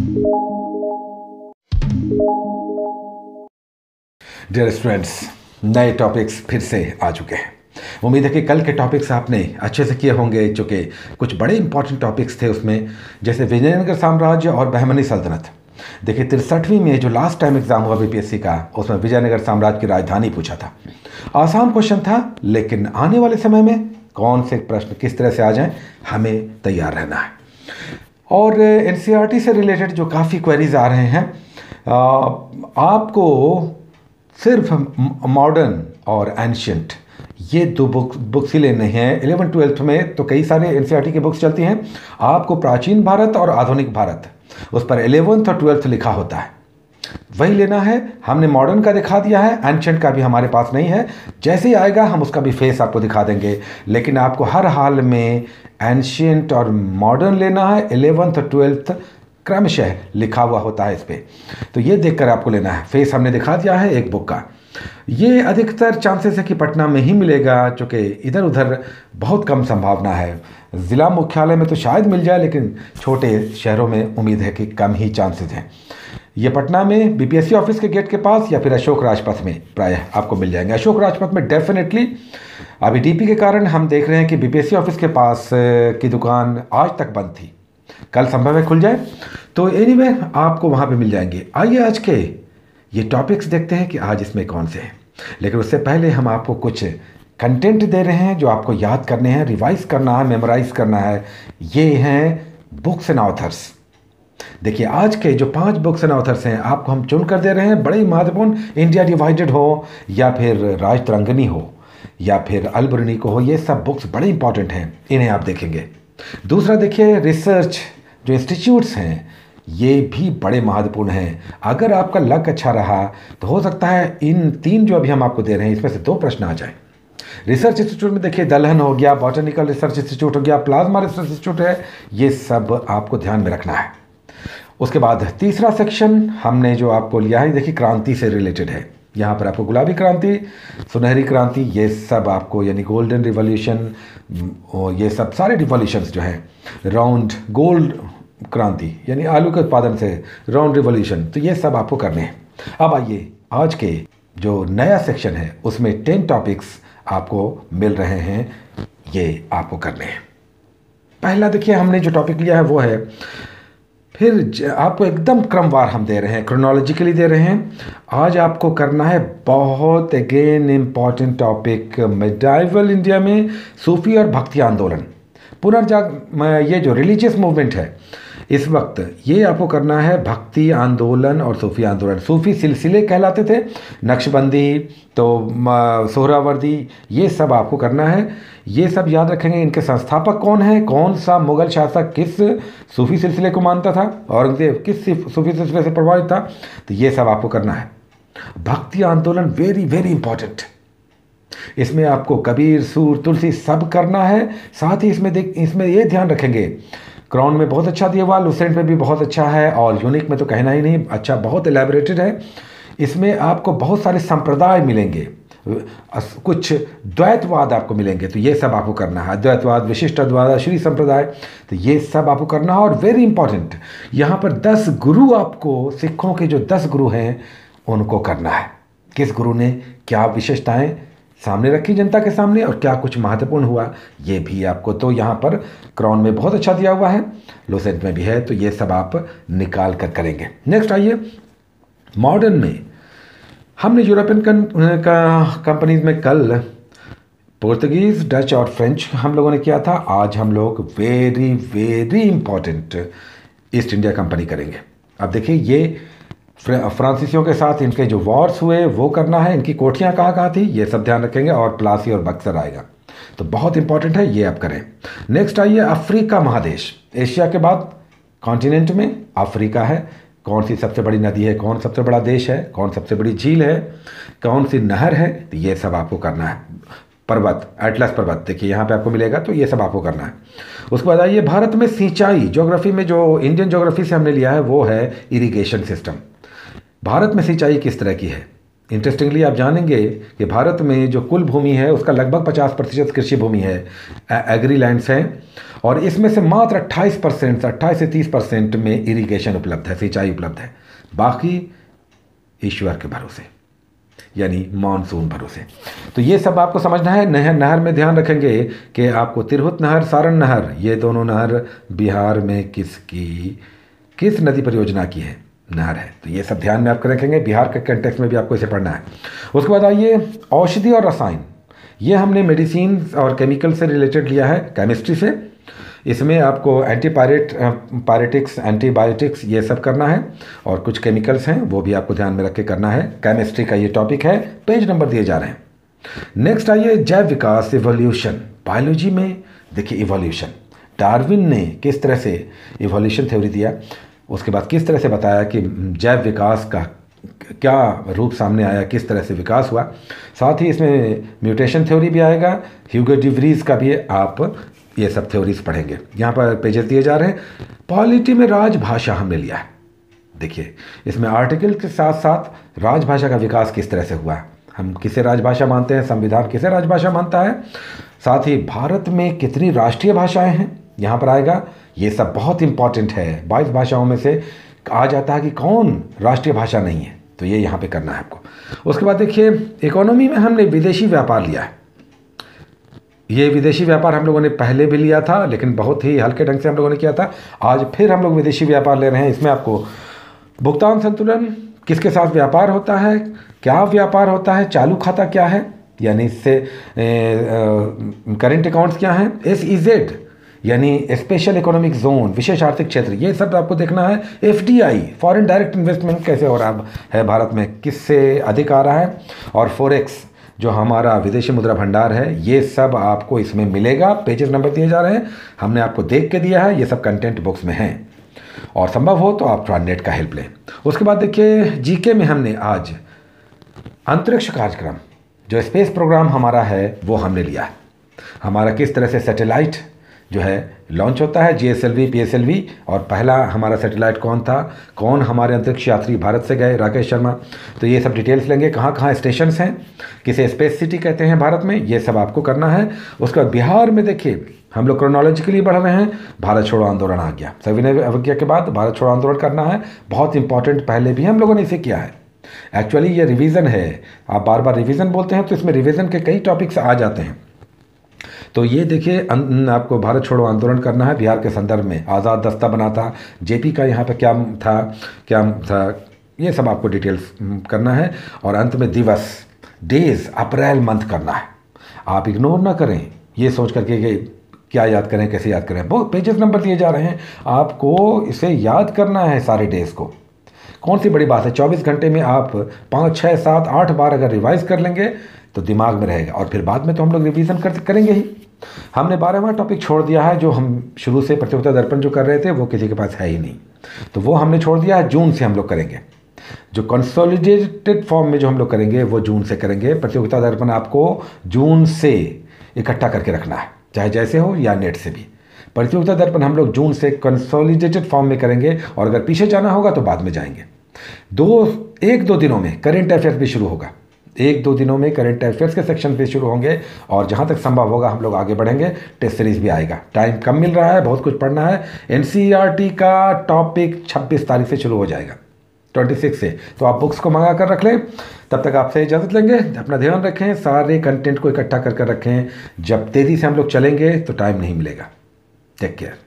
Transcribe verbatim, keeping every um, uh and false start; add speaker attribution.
Speaker 1: Dear students, नए topics फिर से आ चुके हैं। उम्मीद है कि कल के टॉपिक्स आपने अच्छे से किए होंगे, चूँकि कुछ बड़े इंपॉर्टेंट टॉपिक्स थे उसमें, जैसे विजयनगर साम्राज्य और बहमनी सल्तनत। देखिए तिरसठवीं में जो लास्ट टाइम एग्जाम हुआ बीपीएससी का, उसमें विजयनगर साम्राज्य की राजधानी पूछा था। आसान क्वेश्चन था, लेकिन आने वाले समय में कौन से प्रश्न किस तरह से आ जाएं, हमें तैयार रहना है। और एनसीईआरटी से रिलेटेड जो काफ़ी क्वेरीज आ रहे हैं, आपको सिर्फ मॉडर्न और एंशियंट ये दो बुक बुक्स ही लेने हैं। इलेवन ट्वेल्थ में तो कई सारे एनसीईआरटी की बुक्स चलती हैं, आपको प्राचीन भारत और आधुनिक भारत, उस पर इलेवंथ और ट्वेल्थ लिखा होता है, वही लेना है। हमने मॉडर्न का दिखा दिया है, एंशियंट का भी हमारे पास नहीं है। जैसे ही आएगा हम उसका भी फेस आपको दिखा देंगे, लेकिन आपको हर हाल में एंशियंट और मॉडर्न लेना है। इलेवंथ और ट्वेल्थ क्रमशः लिखा हुआ होता है इस पर, तो ये देखकर आपको लेना है। फेस हमने दिखा दिया है एक बुक का। ये अधिकतर चांसेस है कि पटना में ही मिलेगा, चूँकि इधर उधर बहुत कम संभावना है। ज़िला मुख्यालय में तो शायद मिल जाए, लेकिन छोटे शहरों में उम्मीद है कि कम ही चांसेस हैं। ये पटना में बीपीएससी ऑफिस के गेट के पास या फिर अशोक राजपथ में प्रायः आपको मिल जाएंगे। अशोक राजपथ में डेफिनेटली, अभी डीपी के कारण हम देख रहे हैं कि बीपीएससी ऑफिस के पास की दुकान आज तक बंद थी, कल संभव है खुल जाए, तो एनीवे आपको वहाँ पे मिल जाएंगे। आइए आज के ये टॉपिक्स देखते हैं कि आज इसमें कौन से हैं। लेकिन उससे पहले हम आपको कुछ कंटेंट दे रहे हैं जो आपको याद करने हैं, रिवाइज करना है, मेमोराइज करना है। ये हैं बुक्स एंड ऑथर्स। देखिए आज के जो पांच बुक्स एंड ऑथर्स हैं आपको हम चुन कर दे रहे हैं, बड़े महत्वपूर्ण। इंडिया डिवाइडेड हो या फिर राजतरंगिणी हो या फिर अलबरूनी हो, ये सब बुक्स बड़े इंपॉर्टेंट हैं, इन्हें आप देखेंगे। दूसरा देखिए, रिसर्च जो इंस्टीट्यूट्स हैं ये भी बड़े महत्वपूर्ण हैं। अगर आपका लक अच्छा रहा तो हो सकता है इन तीन जो अभी हम आपको दे रहे हैं इसमें से दो प्रश्न आ जाएं। रिसर्च इंस्टीट्यूट में देखिए दलहन हो गया, बॉटनिकल रिसर्च इंस्टीट्यूट हो गया, प्लाज्मा रिसर्च इंस्टीट्यूट है, ये सब आपको ध्यान में रखना है। उसके बाद तीसरा सेक्शन हमने जो आपको लिया है, देखिए क्रांति से रिलेटेड है। यहाँ पर आपको गुलाबी क्रांति, सुनहरी क्रांति, ये सब आपको यानी गोल्डन रिवॉल्यूशन, ये सब सारे रिवॉल्यूशंस जो हैं, राउंड गोल्ड क्रांति यानी आलू के उत्पादन से राउंड रिवॉल्यूशन, तो ये सब आपको करने हैं। अब आइए आज के जो नया सेक्शन है उसमें टेन टॉपिक्स आपको मिल रहे हैं, ये आपको करने हैं। पहला देखिए हमने जो टॉपिक लिया है वो है, फिर आपको एकदम क्रमवार हम दे रहे हैं, क्रोनोलॉजिकली दे रहे हैं। आज आपको करना है बहुत again important topic, medieval India में सूफी और भक्ति आंदोलन, पुनर्जाग ये जो रिलीजियस मूवमेंट है इस वक्त, ये आपको करना है। भक्ति आंदोलन और सूफी आंदोलन, सूफी सिलसिले कहलाते थे, नक्शबंदी तो सोहरावर्दी, ये सब आपको करना है। ये सब याद रखेंगे। इनके संस्थापक कौन हैं, कौन सा मुगल शासक किस सूफी सिलसिले को मानता था, औरंगजेब किस सूफी सिलसिले से प्रभावित था, तो ये सब आपको करना है। भक्ति आंदोलन वेरी वेरी इंपॉर्टेंट, इसमें आपको कबीर, सूर, तुलसी सब करना है। साथ ही इसमें देख इसमें ये ध्यान रखेंगे, क्राउन में बहुत अच्छा दिया हुआ, लुसेंट में भी बहुत अच्छा है, और यूनिक में तो कहना ही नहीं, अच्छा बहुत एलैबोरेटेड है। इसमें आपको बहुत सारे संप्रदाय मिलेंगे, कुछ द्वैतवाद आपको मिलेंगे, तो ये सब आपको करना है। द्वैतवाद, विशिष्ट अद्वैत, श्री संप्रदाय, तो ये सब आपको करना है। और वेरी इंपॉर्टेंट, यहाँ पर दस गुरु आपको, सिखों के जो दस गुरु हैं उनको करना है। किस गुरु ने क्या विशेषताएं सामने रखी जनता के सामने और क्या कुछ महत्वपूर्ण हुआ, ये भी आपको, तो यहाँ पर क्राउन में बहुत अच्छा दिया हुआ है, लोसेंट में भी है, तो ये सब आप निकाल कर करेंगे। नेक्स्ट आइए, मॉडर्न में हमने यूरोपियन का कंपनीज में कल पुर्तगीज, डच और फ्रेंच हम लोगों ने किया था। आज हम लोग very very important East India Company करेंगे। अब देखिए ये फ्रांसीसियों के साथ इनके जो वॉर्स हुए वो करना है, इनकी कोठियाँ कहाँ कहाँ थी ये सब ध्यान रखेंगे, और प्लासी और बक्सर आएगा, तो बहुत इंपॉर्टेंट है, ये आप करें। नेक्स्ट आइए, अफ्रीका महादेश, एशिया के बाद कॉन्टिनेंट में अफ्रीका है। कौन सी सबसे बड़ी नदी है, कौन सबसे बड़ा देश है, कौन सबसे बड़ी झील है, कौन सी नहर है, तो ये सब आपको करना है। पर्वत, एटलस पर्वत देखिए यहाँ पे आपको मिलेगा, तो ये सब आपको करना है। उसके बाद आइए, भारत में सिंचाई, ज्योग्राफी में जो इंडियन ज्योग्राफी से हमने लिया है वो है इरिगेशन सिस्टम। भारत में सिंचाई किस तरह की है, इंटरेस्टिंगली आप जानेंगे कि भारत में जो कुल भूमि है उसका लगभग पचास प्रतिशत कृषि भूमि है, एग्री लैंड्स हैं, और इसमें से मात्र अट्ठाईस परसेंट अट्ठाईस से तीस परसेंट में इरिगेशन उपलब्ध है, सिंचाई उपलब्ध है। बाकी ईश्वर के भरोसे, यानी मानसून भरोसे। तो ये सब आपको समझना है। नहर नहर में ध्यान रखेंगे कि आपको तिरहुत नहर, सारण नहर, ये दोनों नहर बिहार में किसकी किस नदी परियोजना की है नहर है। तो ये सब ध्यान में आपको रखेंगे, बिहार के कंटेक्स्ट में भी आपको इसे पढ़ना है। उसके बाद आइए औषधि और रसायन, ये हमने मेडिसिन और केमिकल से रिलेटेड लिया है, केमिस्ट्री से। इसमें आपको एंटीपायरेट पायरेटिक्स, एंटीबायोटिक्स ये सब करना है, और कुछ केमिकल्स हैं वो भी आपको ध्यान में रख के करना है। केमिस्ट्री का ये टॉपिक है, पेज नंबर दिए जा रहे हैं। नेक्स्ट आइए जैव विकास, इवोल्यूशन। बायोलॉजी में देखिए इवोल्यूशन, डार्विन ने किस तरह से इवोल्यूशन थ्योरी दिया, उसके बाद किस तरह से बताया कि जैव विकास का क्या रूप सामने आया, किस तरह से विकास हुआ। साथ ही इसमें म्यूटेशन थ्योरी भी आएगा, ह्यूगो डिवरीज का भी आप ये सब थ्योरीज पढ़ेंगे। यहाँ पर पेजेस दिए जा रहे हैं। पॉलिटी में राजभाषा हमने लिया है। देखिए इसमें आर्टिकल के साथ साथ राजभाषा का विकास किस तरह से हुआ, हम किसे राजभाषा मानते हैं, संविधान किसे राजभाषा मानता है। साथ ही भारत में कितनी राष्ट्रीय भाषाएं हैं यहाँ पर आएगा। ये सब बहुत इंपॉर्टेंट है। बाईस भाषाओं में से आ जाता है कि कौन राष्ट्रीय भाषा नहीं है, तो ये यहाँ पे करना है आपको। उसके बाद देखिए इकोनॉमी में हमने विदेशी व्यापार लिया है। ये विदेशी व्यापार हम लोगों ने पहले भी लिया था, लेकिन बहुत ही हल्के ढंग से हम लोगों ने किया था। आज फिर हम लोग विदेशी व्यापार ले रहे हैं। इसमें आपको भुगतान संतुलन, किसके साथ व्यापार होता है, क्या व्यापार होता है, चालू खाता क्या है, यानी इससे करेंट अकाउंट्स क्या हैं, एस ई जेड यानी स्पेशल इकोनॉमिक जोन, विशेष आर्थिक क्षेत्र, ये सब आपको देखना है। F D I, foreign direct investment कैसे हो रहा है भारत में, किससे अधिक आ रहा है, और फोरेक्स जो हमारा विदेशी मुद्रा भंडार है, ये सब आपको इसमें मिलेगा। पेजेस नंबर दिए जा रहे हैं, हमने आपको देख के दिया है, ये सब कंटेंट बुक्स में हैं, और संभव हो तो आप नेट का हेल्प लें। उसके बाद देखिए जीके में हमने आज अंतरिक्ष कार्यक्रम, जो स्पेस प्रोग्राम हमारा है वो हमने लिया है। हमारा किस तरह से सैटेलाइट जो है लॉन्च होता है, G S L V, P S L V, और पहला हमारा सैटेलाइट कौन था, कौन हमारे अंतरिक्ष यात्री भारत से गए, राकेश शर्मा। तो ये सब डिटेल्स लेंगे, कहाँ कहाँ स्टेशंस हैं, किसे स्पेस सिटी कहते हैं भारत में, ये सब आपको करना है। उसके बाद बिहार में देखिए हम लोग क्रोनोलॉजिकली बढ़ रहे हैं। भारत छोड़ो आंदोलन आ गया, सविनय अवज्ञा के बाद भारत छोड़ो आंदोलन करना है, बहुत इंपॉर्टेंट, पहले भी हम लोगों ने इसे किया है। एक्चुअली ये रिवीजन है, आप बार बार रिवीजन बोलते हैं तो इसमें रिवीजन के कई टॉपिक्स आ जाते हैं। तो ये देखिए आपको भारत छोड़ो आंदोलन करना है बिहार के संदर्भ में। आज़ाद दस्ता बना था, जेपी का यहाँ पे क्या था क्या था, ये सब आपको डिटेल्स करना है। और अंत में दिवस, डेज, अप्रैल मंथ करना है। आप इग्नोर ना करें ये सोच करके कि क्या याद करें, कैसे याद करें, बहुत पेजेस नंबर दिए जा रहे हैं, आपको इसे याद करना है सारे डेज को। कौन सी बड़ी बात है, चौबीस घंटे में आप पाँच छः सात आठ बार अगर रिवाइज कर लेंगे तो दिमाग में रहेगा, और फिर बाद में तो हम लोग रिवीजन कर करेंगे ही। हमने बारहवां टॉपिक छोड़ दिया है, जो हम शुरू से प्रतियोगिता दर्पण जो कर रहे थे वो किसी के पास है ही नहीं, तो वो हमने छोड़ दिया है। जून से हम लोग करेंगे, जो कंसोलिडेटेड फॉर्म में जो हम लोग करेंगे वो जून से करेंगे। प्रतियोगिता दर्पण आपको जून से इकट्ठा करके रखना है, चाहे जैसे हो या नेट से भी। प्रतियोगिता दर्पण हम लोग जून से कंसोलिडेटेड फॉर्म में करेंगे, और अगर पीछे जाना होगा तो बाद में जाएंगे। दो एक दो दिनों में करेंट अफेयर्स भी शुरू होगा, एक दो दिनों में करंट अफेयर्स के सेक्शन पे शुरू होंगे, और जहाँ तक संभव होगा हम लोग आगे बढ़ेंगे। टेस्ट सीरीज भी आएगा, टाइम कम मिल रहा है, बहुत कुछ पढ़ना है। एनसीईआरटी का टॉपिक छब्बीस तारीख से शुरू हो जाएगा, छब्बीस से, तो आप बुक्स को मंगा कर रख लें। तब तक आपसे इजाज़त लेंगे, अपना ध्यान रखें, सारे कंटेंट को इकट्ठा कर कर रखें। जब तेज़ी से हम लोग चलेंगे तो टाइम नहीं मिलेगा। Take care.